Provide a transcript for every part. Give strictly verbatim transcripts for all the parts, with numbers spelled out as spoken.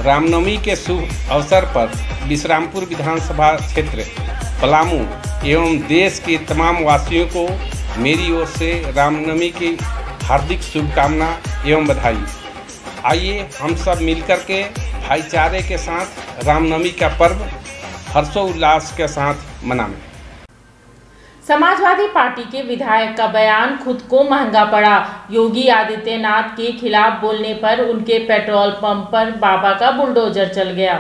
रामनवमी के शुभ अवसर पर विश्रामपुर विधानसभा क्षेत्र पलामू एवं देश के तमाम वासियों को मेरी ओर से रामनवमी की हार्दिक शुभकामना एवं बधाई। आइए हम सब मिलकर के भाईचारे के साथ रामनवमी का पर्व हर्षोल्लास के साथ मनाएं। समाजवादी पार्टी के विधायक का बयान खुद को महंगा पड़ा। योगी आदित्यनाथ के खिलाफ बोलने पर उनके पेट्रोल पंप पर बाबा का बुलडोजर चल गया।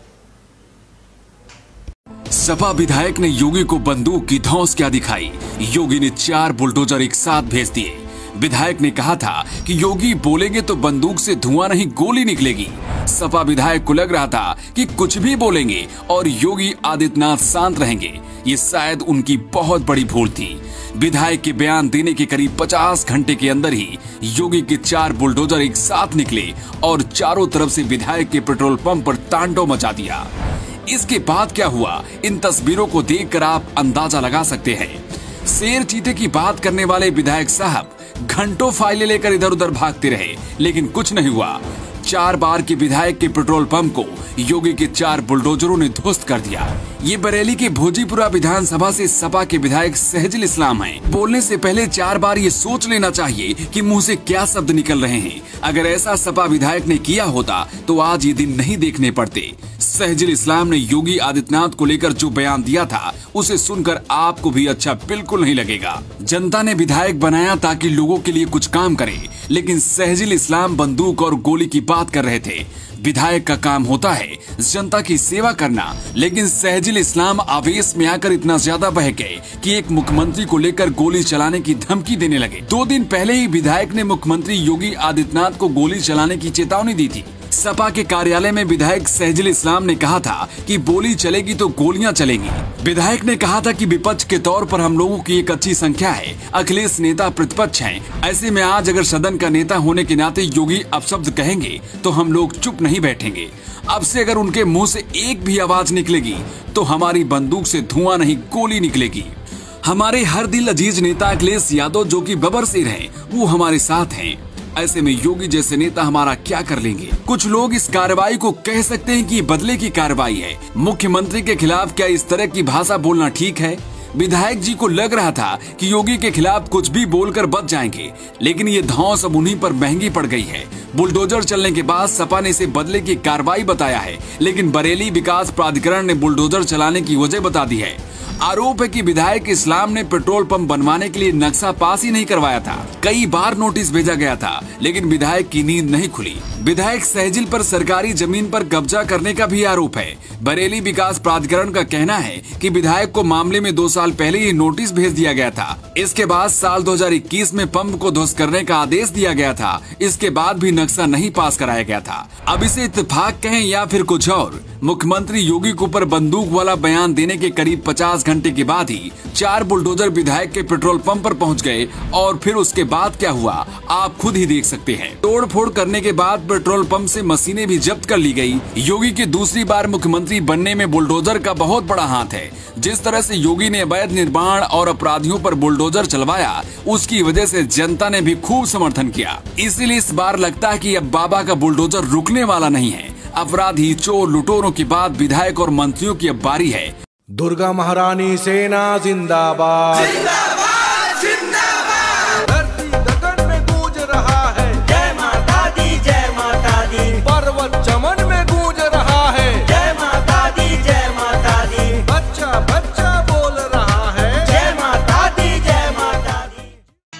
सपा विधायक ने योगी को बंदूक की धौंस क्या दिखाई। योगी ने चार बुलडोजर एक साथ भेज दिए। विधायक ने कहा था कि योगी बोलेंगे तो बंदूक से धुआं नहीं गोली निकलेगी। सपा विधायक को लग रहा था कि कुछ भी बोलेंगे और योगी आदित्यनाथ शांत रहेंगे। ये शायद उनकी बहुत बड़ी भूल थी। विधायक के बयान देने के करीब पचास घंटे के अंदर ही योगी के चार बुलडोजर एक साथ निकले और चारों तरफ से विधायक के पेट्रोल पंप पर तांडव मचा दिया। इसके बाद क्या हुआ, इन तस्वीरों को देखकर आप अंदाजा लगा सकते हैं। शेर चीते की बात करने वाले विधायक साहब घंटों फाइलें लेकर इधर उधर भागते रहे, लेकिन कुछ नहीं हुआ। चार बार के विधायक के पेट्रोल पंप को योगी के चार बुलडोजरों ने ध्वस्त कर दिया। ये बरेली के भोजीपुरा विधानसभा से सपा के विधायक सहजुल इस्लाम हैं। बोलने से पहले चार बार ये सोच लेना चाहिए कि मुंह से क्या शब्द निकल रहे हैं। अगर ऐसा सपा विधायक ने किया होता तो आज ये दिन नहीं देखने पड़ते। सहजुल इस्लाम ने योगी आदित्यनाथ को लेकर जो बयान दिया था उसे सुनकर आपको भी अच्छा बिल्कुल नहीं लगेगा। जनता ने विधायक बनाया ताकि लोगों के लिए कुछ काम करे, लेकिन सहजुल इस्लाम बंदूक और गोली की बात कर रहे थे। विधायक का काम होता है जनता की सेवा करना, लेकिन सहजुल इस्लाम आवेश में आकर इतना ज्यादा बह गए कि एक मुख्यमंत्री को लेकर गोली चलाने की धमकी देने लगे। दो दिन पहले ही विधायक ने मुख्यमंत्री योगी आदित्यनाथ को गोली चलाने की चेतावनी दी थी। सपा के कार्यालय में विधायक सहजुल इस्लाम ने कहा था कि बोली चलेगी तो गोलियां चलेंगी। विधायक ने कहा था कि विपक्ष के तौर पर हम लोगों की एक अच्छी संख्या है, अखिलेश नेता प्रतिपक्ष हैं। ऐसे में आज अगर सदन का नेता होने के नाते योगी अपशब्द कहेंगे तो हम लोग चुप नहीं बैठेंगे। अब से अगर उनके मुंह से एक भी आवाज निकलेगी तो हमारी बंदूक से धुआं नहीं गोली निकलेगी। हमारे हर दिल अजीज नेता अखिलेश यादव जो कि बबरसिर हैं, वो हमारे साथ हैं। ऐसे में योगी जैसे नेता हमारा क्या कर लेंगे। कुछ लोग इस कार्रवाई को कह सकते हैं कि बदले की कार्रवाई है। मुख्यमंत्री के खिलाफ क्या इस तरह की भाषा बोलना ठीक है? विधायक जी को लग रहा था कि योगी के खिलाफ कुछ भी बोलकर बच जाएंगे, लेकिन ये धौंस अब उन्हीं पर महंगी पड़ गई है। बुलडोजर चलने के बाद सपा ने इसे बदले की कार्रवाई बताया है, लेकिन बरेली विकास प्राधिकरण ने बुलडोजर चलाने की वजह बता दी है। आरोप है कि विधायक इस्लाम ने पेट्रोल पंप बनवाने के लिए नक्शा पास ही नहीं करवाया था। कई बार नोटिस भेजा गया था, लेकिन विधायक की नींद नहीं खुली। विधायक सहजुल पर सरकारी जमीन पर कब्जा करने का भी आरोप है। बरेली विकास प्राधिकरण का कहना है कि विधायक को मामले में दो साल पहले ही नोटिस भेज दिया गया था। इसके बाद साल दो हजार इक्कीस में पंप को ध्वस्त करने का आदेश दिया गया था। इसके बाद भी नक्शा नहीं पास कराया गया था। अब इसे इत्तेफाक कहें या फिर कुछ और, मुख्यमंत्री योगी के ऊपर बंदूक वाला बयान देने के करीब पचास घंटे के बाद ही चार बुलडोजर विधायक के पेट्रोल पंप पर पहुंच गए और फिर उसके बाद क्या हुआ आप खुद ही देख सकते हैं। तोड़ फोड़ करने के बाद पेट्रोल पंप से मशीनें भी जब्त कर ली गई। योगी के दूसरी बार मुख्यमंत्री बनने में बुलडोजर का बहुत बड़ा हाथ है। जिस तरह से योगी ने अवैध निर्माण और अपराधियों पर बुलडोजर चलवाया, उसकी वजह से जनता ने भी खूब समर्थन किया। इसीलिए इस बार लगता है कि अब बाबा का बुलडोजर रुकने वाला नहीं है। अपराधी, चोर, लुटेरों के बाद विधायक और मंत्रियों की अब बारी है। दुर्गा महारानी सेना जिंदाबाद, जिंदाबाद, जिंदाबाद। धरती गगन में गूंज रहा है जय माता दी, जय माता दी। पर्वत चमन में गूंज रहा है जय माता दी, जय माता दी। बच्चा बच्चा बोल रहा है जय माता दी, जय माता दी।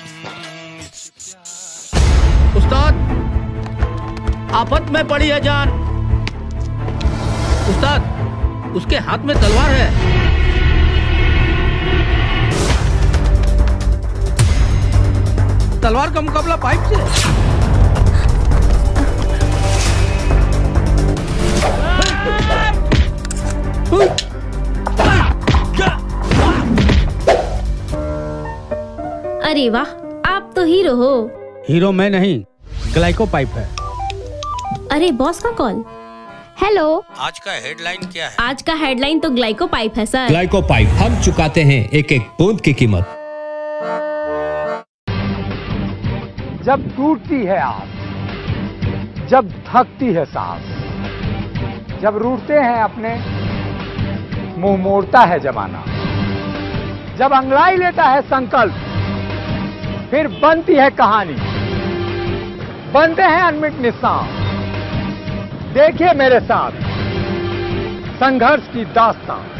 उस्ताद, आफत में पड़ी है जान। उस्ताद, उसके हाथ में तलवार है। तलवार का मुकाबला पाइप से। अरे वाह, आप तो हीरो हो। हीरो मैं नहीं, ग्लाइको पाइप है। अरे बॉस का कॉल। हेलो, आज का हेडलाइन क्या है? आज का हेडलाइन तो ग्लाइको पाइप है सर। ग्लाइको पाइप, हम चुकाते हैं एक एक बूंद की कीमत। जब टूटती है आस, जब थकती है सांस, जब रूठते हैं अपने, मुंह मोड़ता है जमाना। जब अंगड़ाई लेता है संकल्प, फिर बनती है कहानी, बनते हैं अनमिट निशान। देखिए मेरे साथ संघर्ष की दास्तां।